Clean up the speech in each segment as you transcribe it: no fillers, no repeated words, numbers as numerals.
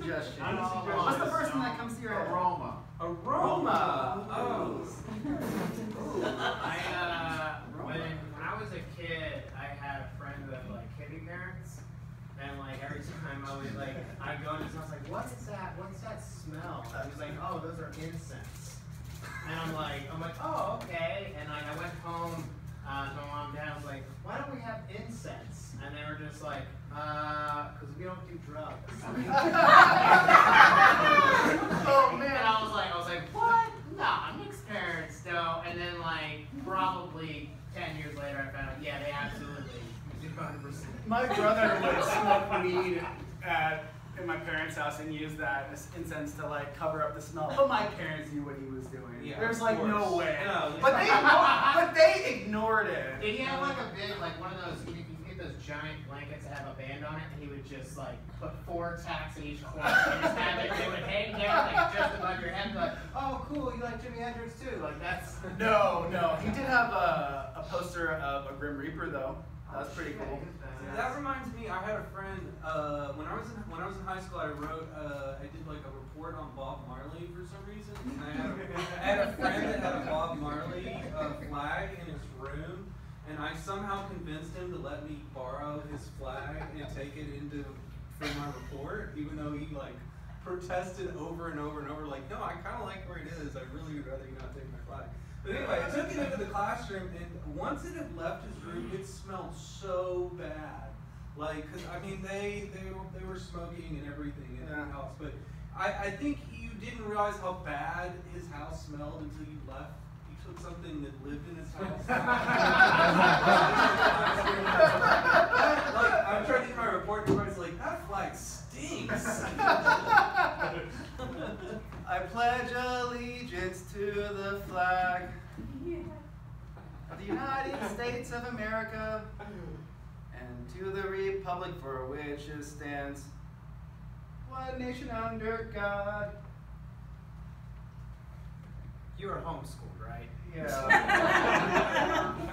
suggestion? What's the first thing that comes to your head? Aroma. Aroma. Oh. When I was a kid, I had a friend that like hippie parents, and like every time I would like, I'd go in his house like, what is that? What's that smell? And he's like, oh, those are incense. And I'm like, oh, okay. And like I went home to my mom and dad. I was like, why don't we have incense? And they were just like, because we don't do drugs. Oh man! And I was like, what? Nah, mixed parents don't. And then like probably 10 years later, I found out, yeah, they absolutely do 100%. My brother would smoke weed in my parents' house and use that as incense to like cover up the smell. But my parents knew what he was doing. Yeah, There's like no way. No, but they ignored it. Did he have like a big, like one of those, you can get those giant blankets that have a band on it, and he would just like put 4 tacks in each corner and just have it, they would hang down like just above your head, like, oh cool, you like Jimi Hendrix too, like that's... No. He did have a poster of a Grim Reaper though. That was pretty cool. That reminds me, I had a friend, when I was in high school, I did like a report on Bob Marley for some reason, and I had a friend that had a Bob Marley flag in his room, and I somehow convinced him to let me borrow his flag and take it for my report, even though he like protested over and over and over, like, no, I kind of like where it is, I really would rather you not take my flag. But anyway, I took it into the classroom, and once it had left his room, it smelled so bad. Like, cause I mean, they were smoking and everything in the house. But I think you didn't realize how bad his house smelled until you left. You took something that lived in his house. Like, I'm trying to do my report, and everybody's like, that flag stinks. I pledge allegiance to the flag of the United States of America and to the republic for which it stands, one nation under God. You were homeschooled, right? Yeah.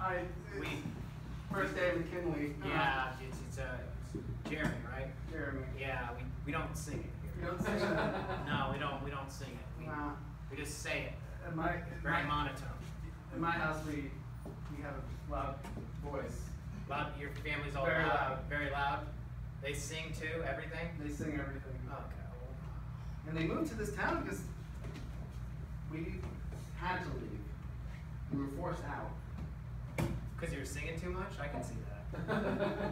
First day of McKinley. Yeah, it's Jeremy, right? Jeremy. Yeah, we don't sing it here. You don't say that? No, we don't sing it. We just say it. Very monotone. In my house, we have a loud voice. Loud. Your family's all Very loud. loud. Very loud. They sing too. Everything. They sing everything. Okay. And they moved to this town because we had to leave. We were forced out. Because you were singing too much. I can see that. Well,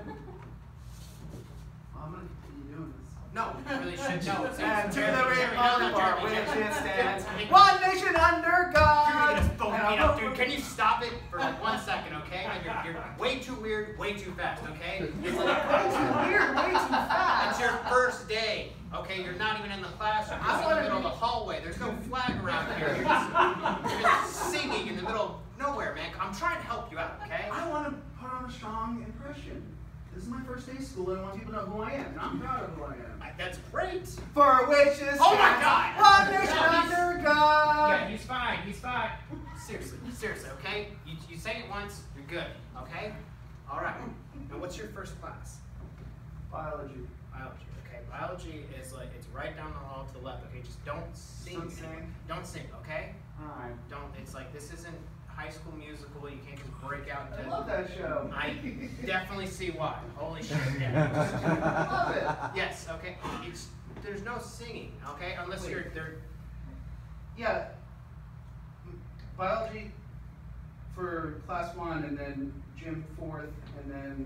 I'm gonna continue doing this. No, you really should. No. And to Jeremy, the Jeremy, republic no, which Jeremy, it stands, Jeremy. one nation under God. You're gonna phone me up, dude. Can you stop it for like 1 second, okay? You're way too weird, way too fast, okay? It's like, Way too weird, way too fast. it's your first day, okay? You're not even in the classroom. You're just in the middle of the hallway. There's no flag around here. You're just singing in the middle of nowhere, man. I'm trying to help you out, okay? I want to put on a strong impression. This is my first day of school, and I want people to know who I am, and I'm proud of who I am. That's great. For which is Oh my God! one nation under God. Yeah, he's fine. He's fine. Seriously, okay? You say it once, you're good, okay? All right. Now, what's your first class? Biology. Biology. Okay. Biology is like it's right down the hall to the left. Okay, just don't sing. Don't sing. Don't sing. Okay. All right. Don't. It's like this isn't High School Musical. You can't just break out I into. love that show. I definitely see why. Holy shit. Yeah. Love it. Yes. Okay. There's no singing. Okay, unless you're there. Yeah. Biology for class 1, and then gym 4th, and then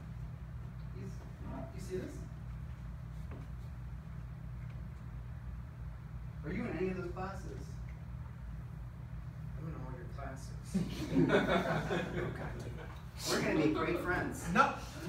you see this? Are you in any of those classes? I'm in all your classes. We're gonna be great friends. No.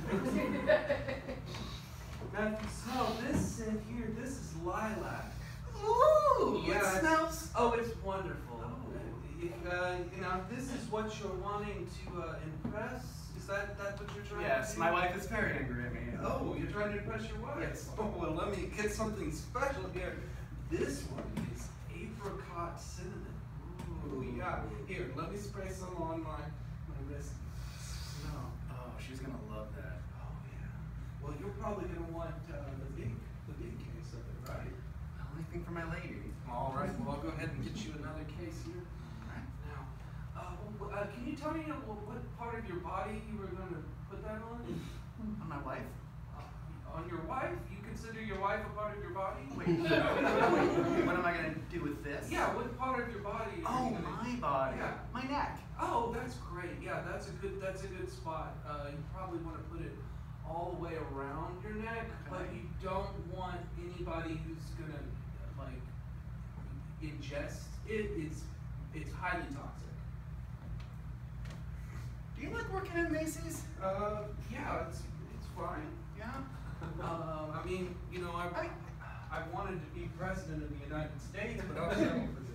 Now, if you smell this in here, this is lilac. Ooh, Yeah, it smells. Oh, it's wonderful. If this is what you're wanting to impress, is that what you're trying to Yes, do? my wife is very angry at me. Oh, you're trying to impress your wife? Yes. Oh, well, let me get something special here. This one is apricot cinnamon. Ooh, yeah. Here, let me spray some on my wrist. Smell. Oh, she's gonna love that. Oh, yeah. Well, you're probably going to want the big the big case of it, right? Only thing for my lady. All right, well, I'll go ahead and get you another case here. Now, can you tell me what part of your body you were going to put that on? On my wife? On your wife? You consider your wife a part of your body? Wait, what am I going to do with this? Yeah, what part of your body? Oh, my body. Yeah. My neck. Oh, that's great. Yeah, that's a good spot. You probably want to put it all the way around your neck, but you don't want anybody who's gonna like ingest it. It's highly toxic. Do you like working at Macy's? Yeah, it's fine. Yeah. I mean, you know, I wanted to be president of the United States, but I'll settle for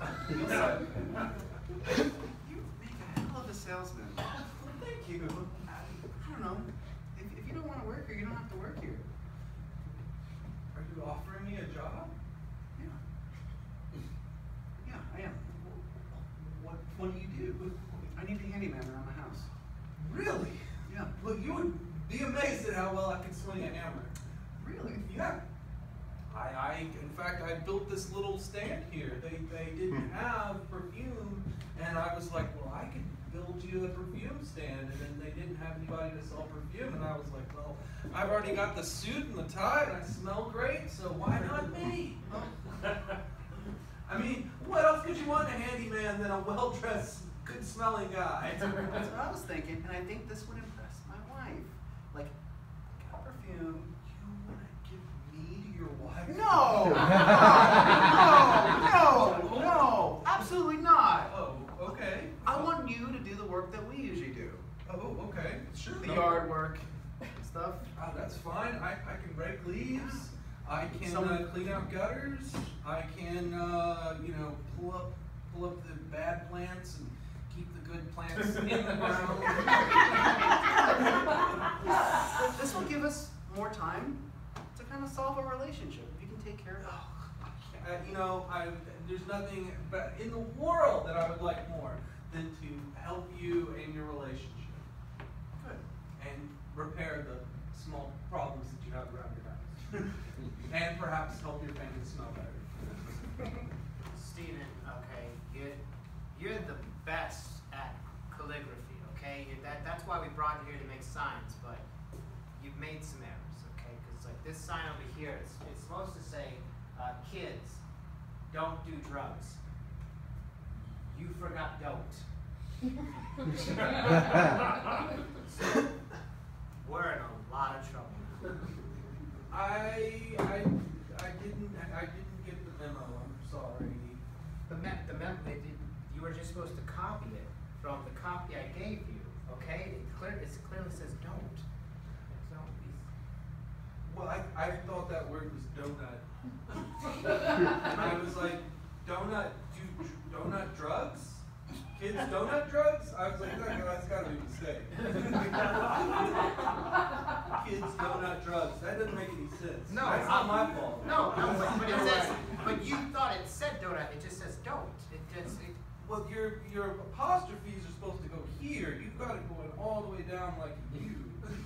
this. You make a hell of a salesman. Thank you. I don't know. If you don't want to work here, you don't have to work here. Are you offering me a job? Yeah. Yeah, I am. What do you do? I need a handyman around the house. Really? Yeah. Look, you would be amazed at how well I can swing a hammer. Really? Yeah. In fact, I built this little stand here. They didn't have perfume, and I was like, well, I could build you a perfume stand, and then they didn't have anybody to sell perfume, and I was like, well, I've already got the suit and the tie, and I smell great, so why not me? I mean, what else could you want in a handyman than a well-dressed, good-smelling guy? That's what I was thinking, and I think this would impress my wife. Like, got perfume. You want to give me to your wife? No! No! Absolutely not. Oh, okay. I want you to do the work that we usually do. Oh, okay. Sure. The yard work, stuff. That's fine. I can rake leaves. I can clean out gutters. I can, pull up the bad plants and keep the good plants in the ground. This will give us more time to kind of solve a relationship. If you can take care of it. There's nothing in the world that I would like more than to help you in your relationship. Good. And repair the small problems that you have around your house. And perhaps help your family smell better. Steven, okay, you're the best at calligraphy, okay? That's why we brought you here to make signs, but you've made some errors, okay? Because like this sign over here, it's supposed to say, kids, don't do drugs. You forgot don't. So, we're in a lot of trouble. I didn't get the memo. I'm sorry. The memo, you were just supposed to copy it from the copy I gave you, okay? It clearly says don't. Well, I thought that word was donut. And I was like, donut drugs? Kids donut drugs? I was like, that's gotta be a mistake. Kids donut drugs. That doesn't make any sense. No, that's not my fault. No, but it says, but you thought it said donut, it just says don't. Well, your apostrophes are supposed to go here. You've got it going all the way down like you.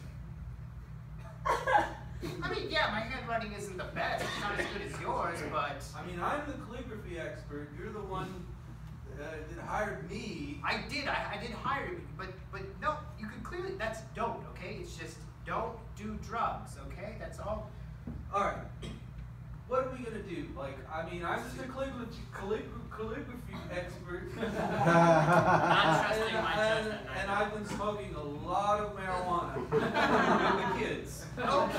I mean, yeah, my handwriting isn't the best. It's not as good as yours, but I mean, I'm the calligraphy expert. You're the one that hired me. I did hire you, but no, you could clearly, that's don't, okay? It's just don't do drugs, okay? That's all. All right. What are we gonna do? Like, I mean, I'm just a calligraphy expert. Not trusting my judgment. And I've been smoking a lot of marijuana with the kids. I'm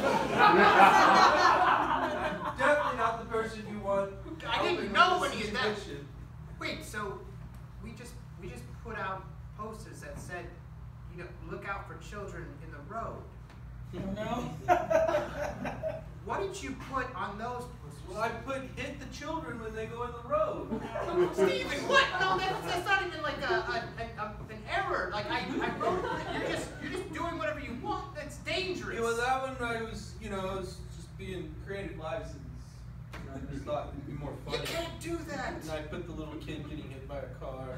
definitely not the person you want. I didn't helping know with when this you that. situation. Wait, so we just put out posters that said, look out for children in the road. No. What did you put on those posters? Well, I put hit the children when they go in the road. Steven, what? No, that's not even like an error. Like I wrote it. You're just doing whatever you want. That's dangerous. Yeah, well, that one I was, I was just being creative license. I just thought it'd be more fun. You can't do that. And I put the little kid getting hit by a car.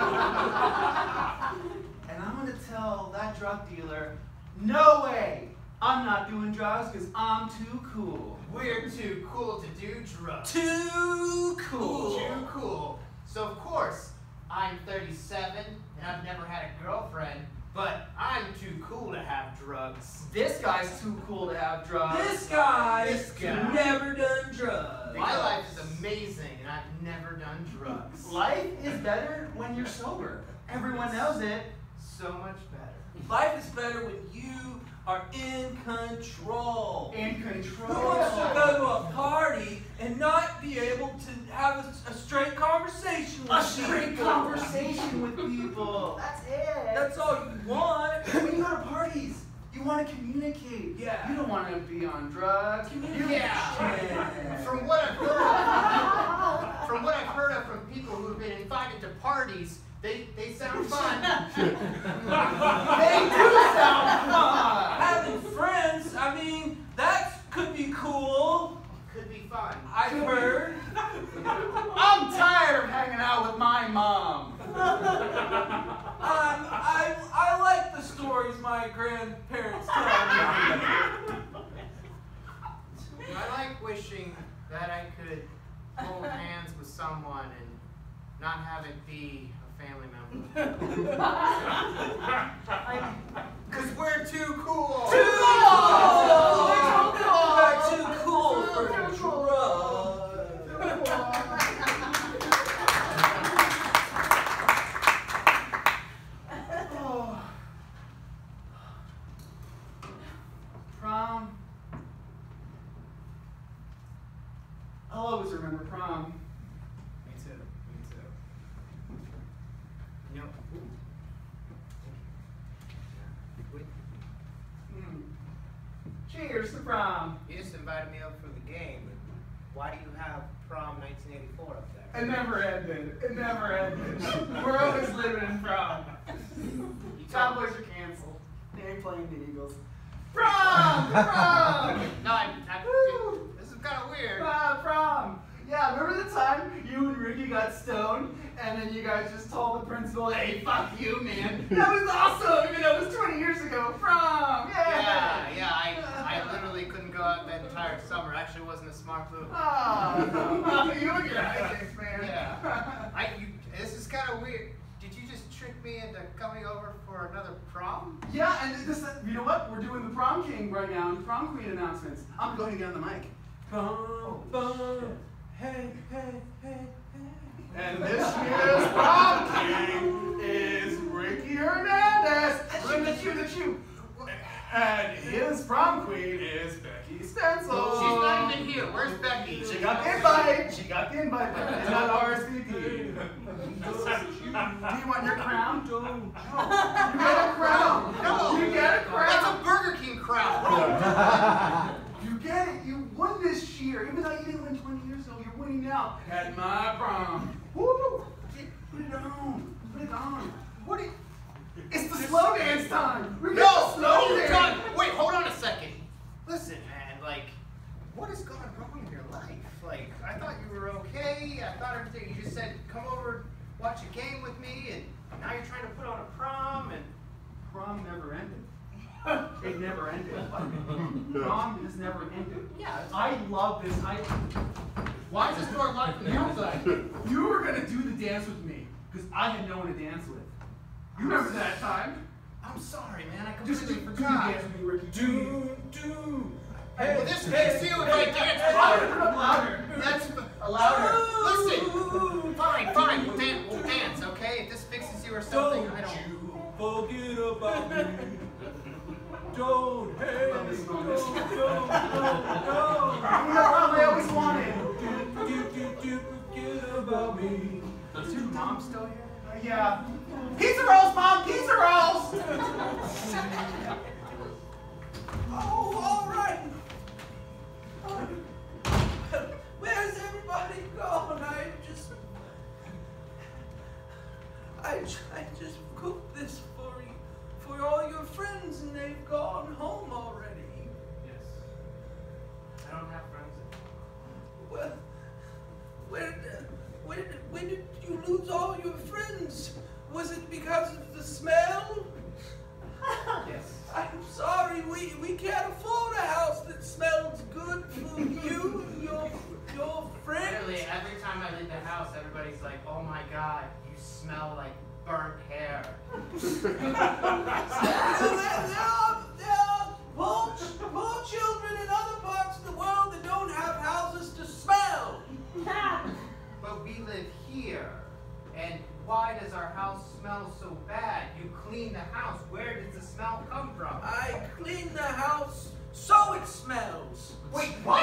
And I'm gonna tell that drug dealer, no way! I'm not doing drugs because I'm too cool. We're too cool to do drugs. Too cool. Too cool. So of course, I'm 37 and I've never had a girlfriend, but I'm too cool to have drugs. This guy's too cool to have drugs. This guy's This guy. never done drugs. My life is amazing and I've never done drugs. Life is better when you're sober. Everyone knows it. So much better. Life is better when you are in control. In Who control. wants to go to a party and not be able to have a straight conversation with A straight people? conversation with people. That's it. That's all you want. When you go to parties, you want to communicate. Yeah. You don't want to be on drugs. Yeah. From what I've heard of from people who've been invited to parties, they sound fun. They do sound fun. Having friends, I mean, that could be cool. Could be fun. I've heard. I'm tired of hanging out with my mom. I like the stories my grandparents tell me. I like wishing that I could hold hands with someone and not have it be a family member. Because we're too cool. Too cool! We're too cool for drugs. Prom. I'll always remember prom. Me too. Me too. You know. Cheers to prom. You just invited me up for the game. Why do you have prom 1984 up there? It never ended. It never ended. We're always living in prom. Cowboys are canceled. They ain't playing the Eagles. Prom! Prom! No, Woo! this is kind of weird. Prom! Yeah, remember the time you and Ricky got stoned and then you guys just told the principal, hey, fuck you, man. That was awesome, even though it was 20 years ago. Prom! Yeah, I literally couldn't go out that entire summer. Actually, it wasn't a smart move. Oh, you and your hijinks, man. Yeah. This is kind of weird. Did you just trick me into coming over for another prom? Yeah, and this, you know what? We're doing the prom king right now and prom queen announcements. I'm going to get on the mic. Boom, boom. Hey, hey, hey, hey. And this year's prom king is Ricky Hernandez. That's you. And his prom queen is Becky Stencil. She's not even here. Where's Becky? She got the invite. She got the invite, but it's not RSVP. Do you want your crown? Don't. You get a crown. No. You get a crown. That's a Burger King crowd. You get it. You won this year. Even though you didn't win 20 years ago, you're winning now. At my prom. Woo! Put it on. Put it on. What? It's the slow dance time. We're No, slow no, dance. God. Wait, hold on a second. Listen, man, like, what has gone wrong in your life? Like, I thought you were okay. I thought everything, you just said, come over, watch a game with me, and now you're trying to put on a prom, and Prom never ended. It never ended. Prom just never ended. yeah. I love this. Why is this door locked from the outside? You were gonna do the dance with me because I had no one to dance with. You remember that time? I'm sorry, man. I Just completely do the forgot. dance with me, Ricky. Do. Well, this makes you if I dance Louder, with put up louder. you. That's Louder. Listen. Fine. We'll dance, okay? If this fixes you or something, Don't I don't. you forget about me. Don't, hey, Love this don't. moment. You know what I always wanted. Do forget about me. Is your mom still here? Yeah. Pizza rolls, Mom! Pizza rolls! Oh, all right. Where's everybody gone? I just cooked this for all your friends, and they've gone home already. Yes. I don't have friends. Well, when did you lose all your friends? Was it because of the leave the house, everybody's like, "Oh my God, you smell like burnt hair." Poor children in other parts of the world that don't have houses to smell. But we live here, and why does our house smell so bad? You clean the house. Where does the smell come from? I clean the house so it smells. Wait, what?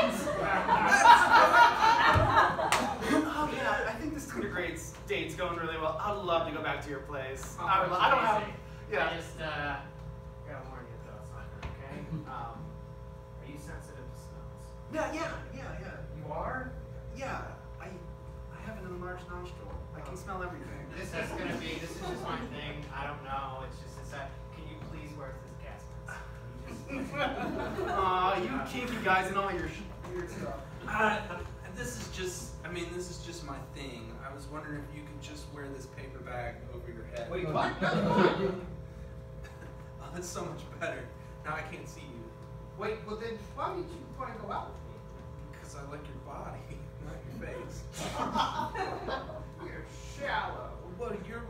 Oh yeah, I think this integrate date's going really well. I'd love to go back to your place. Oh, I don't have. Yeah. I just gotta warn you though, something, okay? Are you sensitive to smells? Yeah. You are? Yeah. I have an enlarged nostril. I can smell everything. This is just my thing. I don't know. It's that. Can you please wear this gas mask? Aw, you kinky guys and all your weird stuff. This is just my thing. I was wondering if you could just wear this paper bag over your head. Wait, what? Oh, that's so much better. Now I can't see you. Wait, well then, why would you want to go out with me? Because I like your body, not your face. You're shallow. What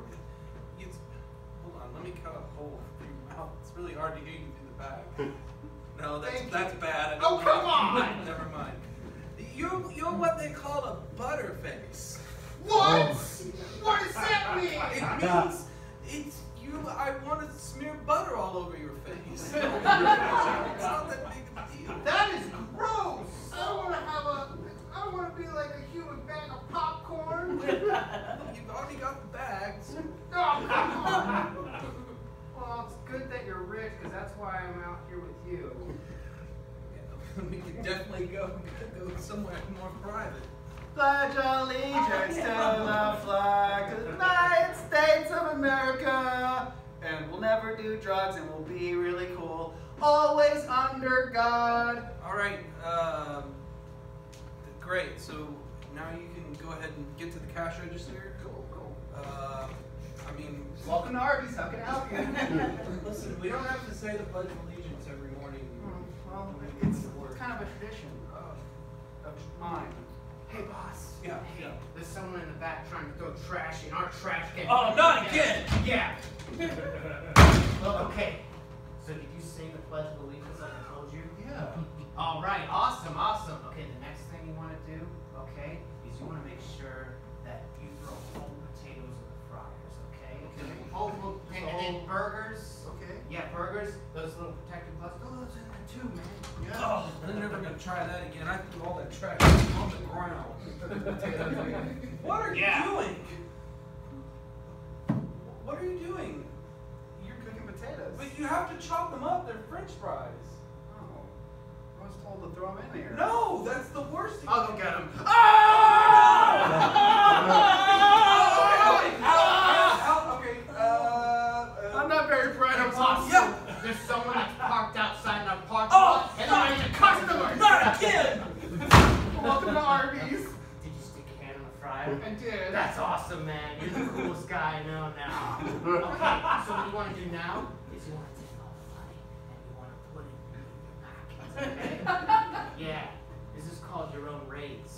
hold on, let me cut a hole through your mouth. It's really hard to hear you through the bag. No, that's bad. Oh, come on! Never mind. You're what they call a butterface. What? What does that mean? It means it's you. I want to smear butter all over your face. It's not that big of a deal. That is gross. I don't want to be like a human bag of popcorn. You've already got the bags. Oh, come on. Well, it's good that you're rich, because that's why I'm out here with you. We could definitely go somewhere more private. Pledge allegiance to the flag of the United States of America. And we'll never do drugs and we'll be really cool. Always under God. All right. Great. So now you can go ahead and get to the cash register. Cool. Welcome to Arby's. How can I help you? Listen, we don't have to say the Pledge of Allegiance every morning. Well, it's kind of a tradition of mine. Hey, boss. Yeah. Hey, there's someone in the back trying to throw trash in our trash can. Oh, not again! Yeah. Well, okay. So did you sing the Pledge of Allegiance like I told you? Yeah. All right. Awesome. Okay, the next thing you want to do, okay, is you want to make sure that you throw whole potatoes in the fryers, okay? And then burgers. Okay. Yeah, burgers. Those little protective gloves. Throw those in there too, man. Yeah. Oh, I'm never gonna try that again. I threw all that trash on the ground. What are you doing? What are you doing? You're cooking potatoes. But you have to chop them up. They're French fries. Oh. I was told to throw them in there. No, that's the worst thing. I'll go get them. Okay. I'm not very bright. I'm lost. Yeah. There's someone that's parked outside in our parking lot, and they're ready to customer. Not again! Welcome to Arby's. Did you stick your hand in the fryer? I did. That's awesome, man. You're the coolest guy I know now. Okay, so what you want to do now is you want to take all the money and you want to put it in your pockets, okay? Yeah. This is called your own raise.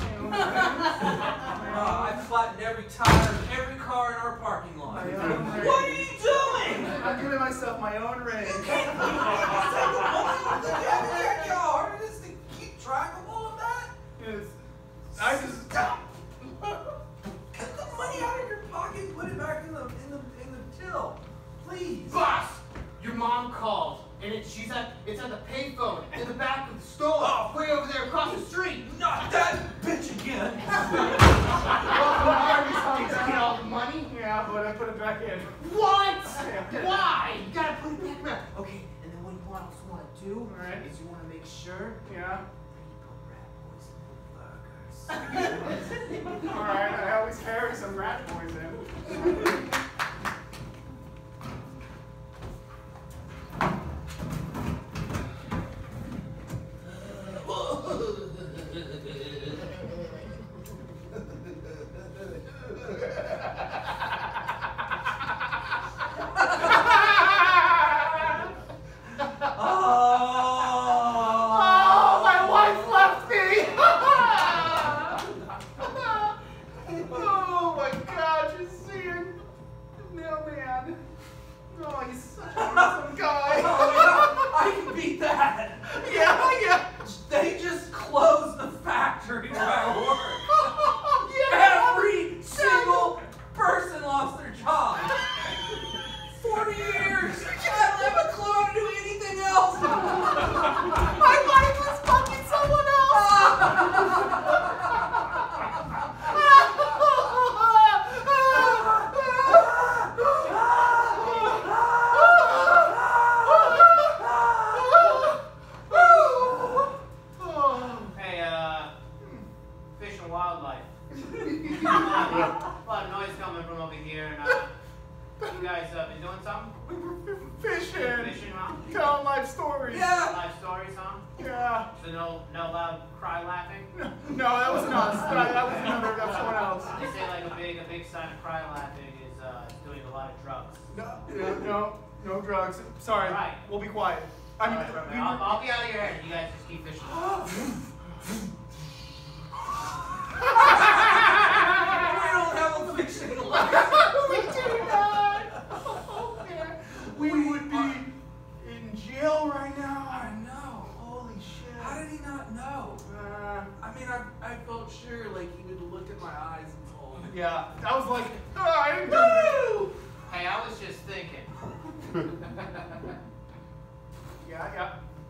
I flattened every tire of every car in our parking lot. My own raise. What are you doing? I'm giving myself my own raise. Hard it is to keep track of all of that? I just Stop! Get the money out of your pocket and put it back in the till. Please. Boss, your mom called, and it's at the payphone in the back of the store, way over there across the street. Not that bitch again. Did you get all the money? yeah, but I put it back in. What? Yeah. Why? You gotta put it back there. Okay, and then what you also want to do Alright. is you want to make sure Yeah. that you put rat poison in burgers. All right. I always carry some rat poison. Yeah. They just closed the factory where I work. Yeah. Every single person lost their job. 40 years. I don't have a clue how to do anything else. My wife was fucking someone Hey, Fish and Wildlife. A lot of noise coming from over here, and you guys been doing something? We were fishing. Fishing, huh? Telling life stories. Yeah. Life stories, huh? Yeah. So no loud cry laughing? No, that was not us. That was another. That's someone else. They say like a big sign of cry laughing is doing a lot of drugs. No drugs. Sorry. Right. We'll be quiet. I mean, we were, I'll be out of your head. You guys just keep fishing. We don't have a fishing license. we do not. Oh, man. We would be in jail right now. I know. Holy shit. How did he not know? I mean, I felt sure like he would look at my eyes and told me. Yeah. I was like, I didn't do that. Hey, I was just thinking. Yeah.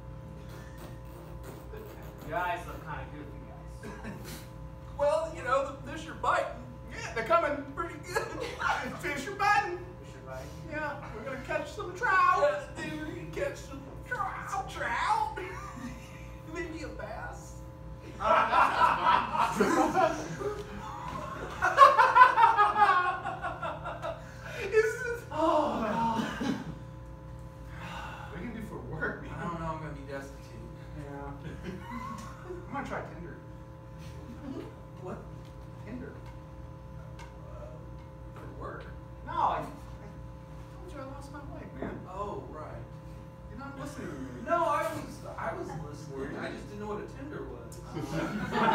Your eyes look kind of goofy, guys. Well, you know, the fish are biting. Yeah, they're coming pretty good. Fish are biting. We should bite. Yeah, we're gonna catch some trout. They were gonna catch some trout. Maybe a bass. Oh god. What are you gonna do for work, man? I don't know. I'm gonna be destitute. Yeah. I'm gonna try Tinder. What? Tinder. For work? No, I told you I lost my wife, man. Oh, right. You're not listening to me. No, I was listening. I just didn't know what a Tinder was.